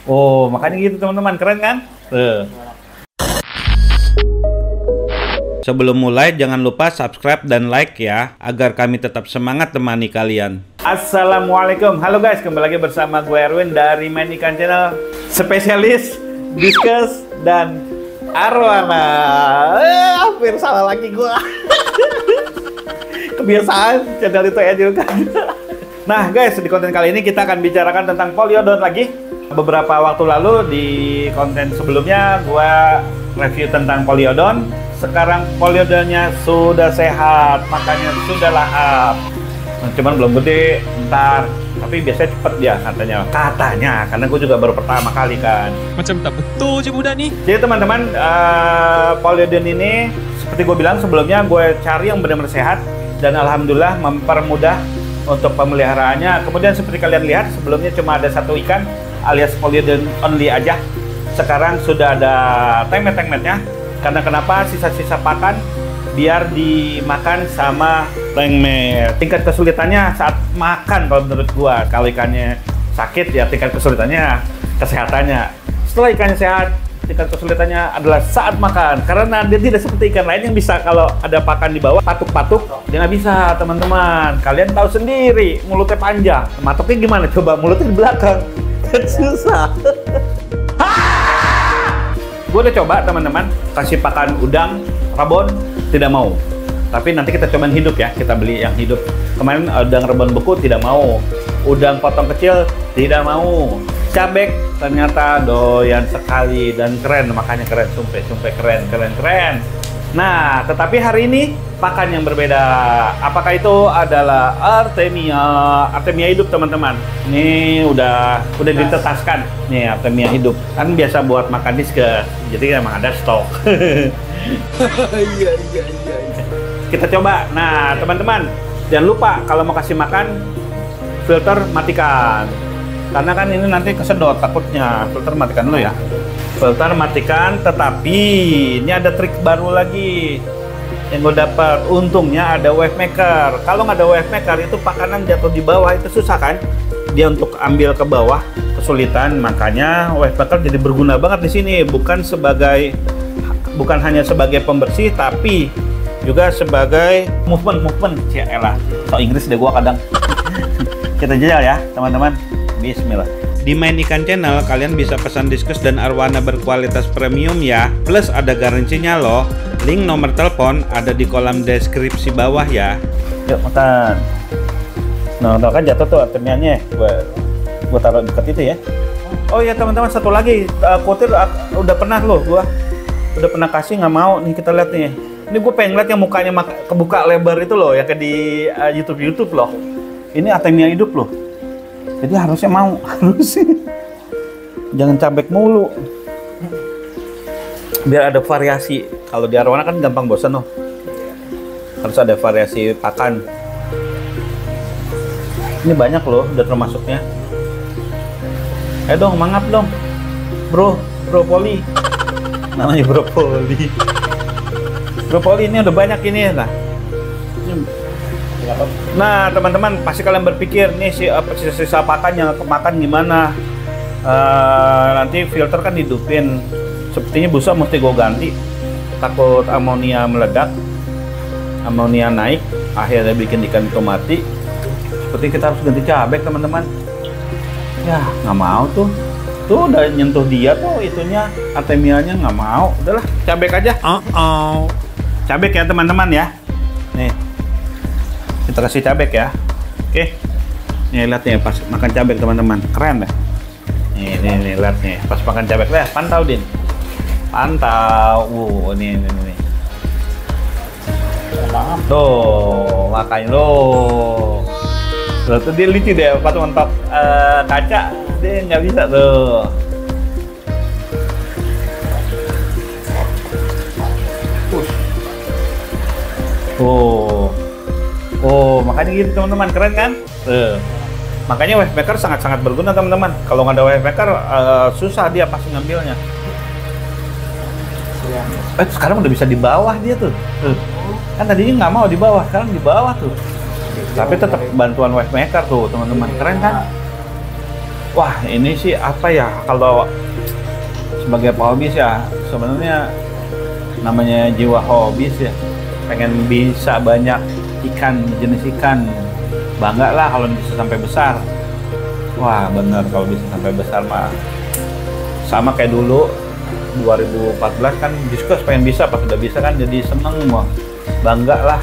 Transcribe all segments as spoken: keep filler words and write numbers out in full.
Oh, makanya gitu teman-teman, keren kan? Tuh. Sebelum mulai, jangan lupa subscribe dan like ya, agar kami tetap semangat temani kalian. Assalamualaikum, halo guys, kembali lagi bersama gue Erwin dari Main Ikan Channel, spesialis diskus dan arwana. Eh, hampir salah lagi gue. Kebiasaan channel itu aja juga. Nah guys, di konten kali ini kita akan bicarakan tentang Polyodon lagi. Beberapa waktu lalu di konten sebelumnya gue review tentang Polyodon. Sekarang Polyodonnya sudah sehat, makanya sudah lahap. Nah, cuman belum gede, ntar. Tapi biasanya cepet dia katanya. Katanya, karena gue juga baru pertama kali kan. Macam tak betul je budak ni. Jadi teman-teman, uh, Polyodon ini seperti gue bilang sebelumnya, gue cari yang benar-benar sehat. Dan alhamdulillah mempermudah untuk pemeliharaannya. Kemudian seperti kalian lihat, sebelumnya cuma ada satu ikan alias Polyodon only aja. Sekarang sudah ada tengmet-tengmetnya. Karena kenapa? Sisa-sisa pakan biar dimakan sama tengmet. Tingkat kesulitannya saat makan kalau menurut gua. Kalau ikannya sakit ya tingkat kesulitannya kesehatannya. Setelah ikannya sehat, tingkat kesulitannya adalah saat makan. Karena dia tidak seperti ikan lain yang bisa kalau ada pakan di bawah patuk-patuk. Dia nggak bisa teman-teman. Kalian tahu sendiri mulutnya panjang. Matuknya gimana? Coba mulutnya di belakang. Susah. Gue udah coba teman-teman kasih pakan udang, rabon, tidak mau. Tapi nanti kita cobain hidup ya, kita beli yang hidup. Kemarin udang rabon beku tidak mau, udang potong kecil tidak mau. Cabek ternyata doyan sekali dan keren, makanya keren, sumpah, sumpah keren, keren, keren. Nah, tetapi hari ini pakan yang berbeda. Apakah itu adalah Artemia? Artemia hidup teman-teman. Ini udah udah ditetaskan. Nih Artemia hidup. Kan biasa buat makan diskus. Jadi emang ada stok. Iya iya iya. Kita coba. Nah teman-teman, jangan lupa kalau mau kasih makan filter matikan. Karena kan ini nanti kesedot takutnya. Filter matikan dulu ya. Filter matikan, tetapi ini ada trik baru lagi yang gue dapat. Untungnya ada wave maker. Kalau nggak ada wave maker itu pakanan jatuh di bawah itu susah kan? Dia untuk ambil ke bawah kesulitan. Makanya wave maker jadi berguna banget di sini. Bukan sebagai, bukan hanya sebagai pembersih, tapi juga sebagai movement movement. Ya elah, so Inggris deh gue kadang. Kita jajal ya teman-teman. Bismillah. Di Main Ikan Channel kalian bisa pesan diskus dan arwana berkualitas premium ya. Plus ada garansinya loh. Link nomor telepon ada di kolom deskripsi bawah ya. Yuk makan. Nah, udah kan jatuh tuh artemianya. Gua gua taruh dekat itu ya. Oh ya teman-teman, satu lagi uh, kutir uh, udah pernah loh gua. Udah pernah kasih nggak mau nih, kita lihat nih. Ini gue pengen lihat yang mukanya kebuka lebar itu loh ya, kayak di uh, YouTube YouTube loh. Ini artemia hidup loh. Jadi harusnya mau, harusnya jangan cabek mulu, biar ada variasi. Kalau di arwana kan gampang bosan loh, harus ada variasi pakan. Ini banyak loh, udah termasuknya. Eh dong, mangap dong, bro, brokoli, namanya brokoli. Brokoli ini udah banyak ini lah. Nah teman-teman, pasti kalian berpikir nih si sisa-sisa pakan yang kemakan gimana? Uh, nanti filter kan hidupin. Sepertinya busa mesti gue ganti. Takut amonia meledak, amonia naik, akhirnya bikin ikan itu mati. Seperti kita harus ganti cabek teman-teman. Ya nggak mau tuh. Tuh udah nyentuh dia tuh itunya, artemianya nggak mau. Udahlah cabek aja. Uh -oh. Cabek ya teman-teman ya. Nih. Kita kasih cabek ya. Oke. Nih lihat nih pas makan cabek teman-teman. Keren deh. Nih nih nih lihat nih pas makan cabek deh. Pantau Din. Pantau. Uh, ini ini ini. Tuh, makanya lo. Tuh dia lucu deh pas mentok uh, kaca. Dia nggak bisa tuh. Oh. Oh, makanya gitu teman-teman, keren kan? Tuh. Makanya wave maker sangat-sangat berguna teman-teman. Kalau nggak ada wave maker, uh, susah dia pasti ngambilnya. Eh, sekarang udah bisa di bawah dia tuh. Tuh. Kan tadinya nggak mau di bawah, sekarang di bawah tuh. Tapi tetap bantuan wave maker tuh teman-teman, keren kan? Wah, ini sih apa ya, kalau sebagai hobis ya, sebenarnya namanya jiwa hobis ya, pengen bisa banyak ikan, jenis ikan. Bangga lah kalau bisa sampai besar. Wah, bener, kalau bisa sampai besar mah. Sama kayak dulu, dua ribu empat belas kan diskus pengen bisa, pas udah bisa kan jadi seneng mah. Bangga lah.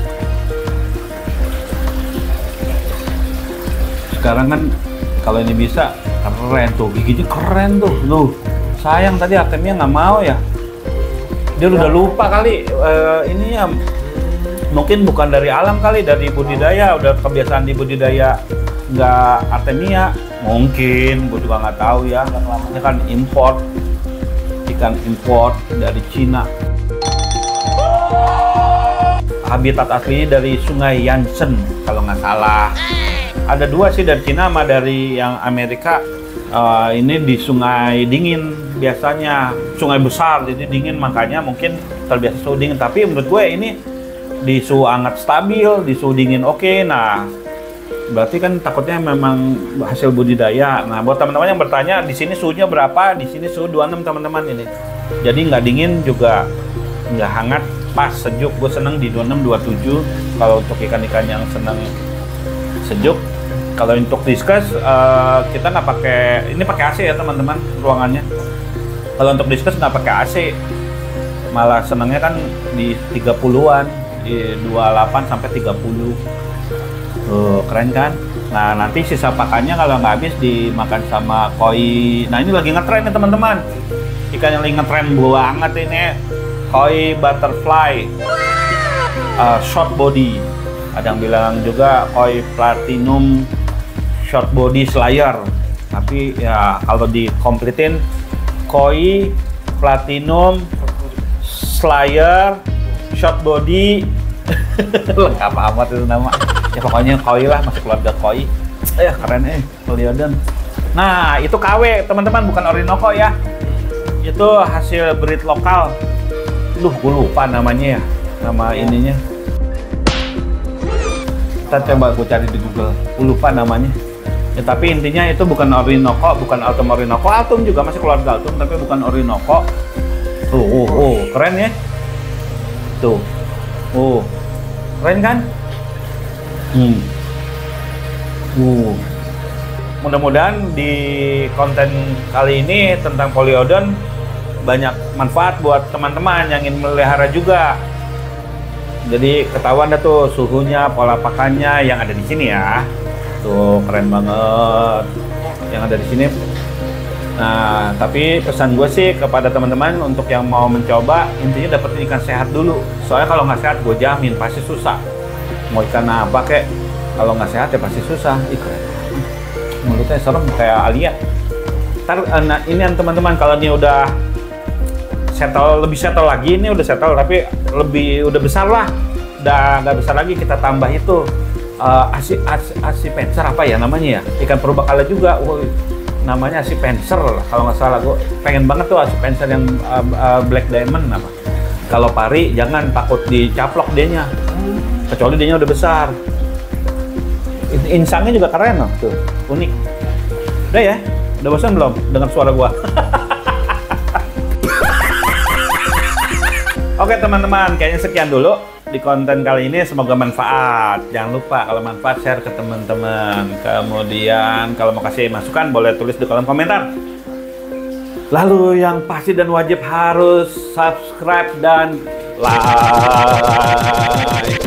Sekarang kan kalau ini bisa, keren tuh, giginya keren tuh. Loh, sayang tadi Artemia nggak mau ya. Dia udah lupa kali, uh, ini ya mungkin bukan dari alam kali, dari budidaya, udah kebiasaan di budidaya nggak Artemia. Mungkin, gue juga nggak tahu ya. Ini kan import, ikan import dari Cina. Habitat asli dari Sungai Yangtze kalau nggak salah. Ada dua sih, dari Cina sama dari yang Amerika. Uh, ini di sungai dingin biasanya, sungai besar jadi dingin, makanya mungkin terbiasa suhu dingin. Tapi menurut gue ini di suhu hangat stabil, di suhu dingin oke. Okay. Nah, berarti kan takutnya memang hasil budidaya. Nah, buat teman-teman yang bertanya, di sini suhunya berapa? Di sini suhu dua puluh enam teman-teman ini. Jadi nggak dingin juga nggak hangat, pas sejuk. Gue seneng di dua puluh enam dua puluh tujuh kalau untuk ikan-ikan yang seneng sejuk. Kalau untuk diskus uh, kita nggak pakai, ini pakai A C ya teman-teman ruangannya. Kalau untuk diskus nggak pakai A C, malah senangnya kan di tiga puluhan, di dua puluh delapan sampai tiga puluh. Tuh, keren kan? Nah, nanti sisa pakannya kalau nggak habis dimakan sama koi. Nah, ini lagi ngetren nih teman-teman. Ikan yang lagi ngetren banget ini, koi butterfly, uh, short body. Ada yang bilang juga koi platinum short body slayer. Tapi ya kalau dikompletin, koi platinum slayer short body. Lengkap amat itu nama. Ya pokoknya koi lah, masuk keluarga koi. Eh keren eh, Poliodon. Nah, itu K W teman-teman, bukan Orinoco ya. Itu hasil breed lokal. Duh, gue lupa namanya ya, nama ininya. Kita coba gue cari di Google, gue lupa namanya. Ya, tapi intinya itu bukan Orinoco, bukan Altum Orinoco. Altum juga masih keluarga Altum, tapi bukan Orinoco. Tuh, oh, oh, keren ya. Tuh, oh, keren kan? Hmm. Uh. Mudah-mudahan di konten kali ini tentang Poliodon banyak manfaat buat teman-teman yang ingin melihara juga. Jadi ketahuan dah tuh suhunya, pola pakannya yang ada di sini ya. Tuh keren banget yang ada di sini. Nah, tapi pesan gue sih kepada teman-teman untuk yang mau mencoba, intinya dapetin ikan sehat dulu. Soalnya kalau nggak sehat, gue jamin pasti susah. Mau ikan apa kek, kalau nggak sehat ya pasti susah. Ih, keren. Mulutnya serem kayak Alia. Ntar, nah, ini yang teman-teman, kalau ini udah settle, lebih settle lagi, ini udah settle tapi lebih udah besar lah, udah nggak besar lagi, kita tambah itu uh, asi, asi, asi pencer apa ya namanya ya, ikan purbakala juga. Woy, namanya asi pencer kalau nggak salah. Gue pengen banget tuh asi pencer yang uh, uh, black diamond apa. Kalau pari jangan, takut dicaplok dianya, kecuali dianya udah besar. Insangnya juga keren loh, tuh unik. Udah ya, udah bosan belum dengar suara gua? Oke teman-teman, kayaknya sekian dulu di konten kali ini. Semoga manfaat. Jangan lupa kalau manfaat share ke teman-teman. Kemudian kalau mau kasih masukan boleh tulis di kolom komentar. Lalu yang pasti dan wajib harus subscribe dan like.